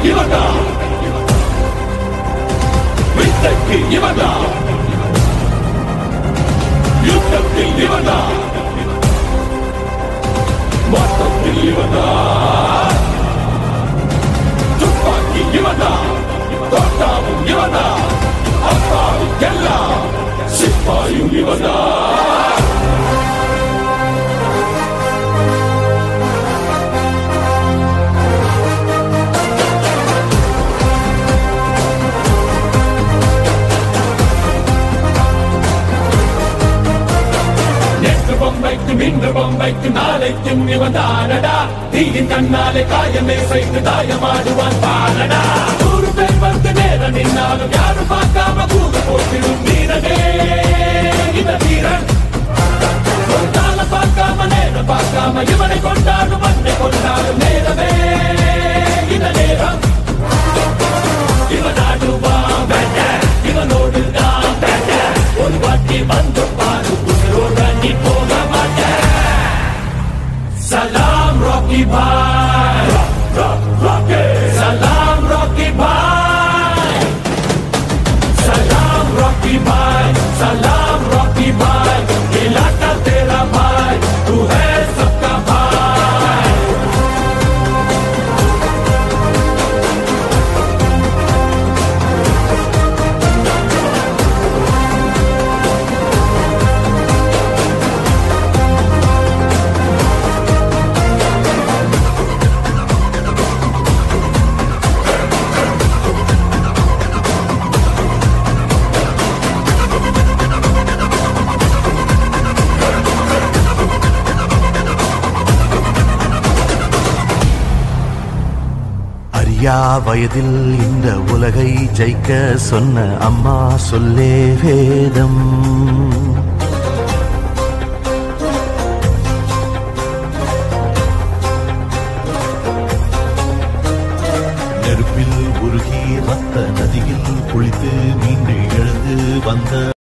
இவன்டா வித்தைக்கு இவன்டா யுத்தத்தில் இவன்டா மொத்தத்தில் இவன்டா துப்பாக்கி இவன்டா தோட்டாவும் இவன்டா அப்பாவுக்கெல்லாம் சிப்பாயும் இவன்டா பொம்மைக்கும் இன்று பொம்மைக்கும் நாளைக்கும் இவன்தானடா தீயின் கண்ணாலே காயமே செய்து தாயமாடுவான் பாலடா 100 பேர் வந்து நேரம் நின்னாலும் யாரும் பார்க்காம கூக போட்டிடும் வீரனே இந்த வீரன் ஒரு கால பார்க்காம நேரம் பார்க்காம இவனை கொண்டாடும் மண்ணை கொண்டாடும் நேரமே இந்த நேரம் இவன் ஆடுவான் வேண்ட இவனோடு தான் வேண்ட ஒரு வாட்டி வந்து பாரு உயிரோட நீ போக Salam Rocky Bhai, Rocky. Salam Rocky Bhai, Salam Rocky Bhai, Salam Rocky Bhai. इलाका तेरा भाई, तू है सबका भाई. யா வயதில் இந்த உலகை ஜெயிக்க சொன்ன அம்மா சொல்லே வேதம்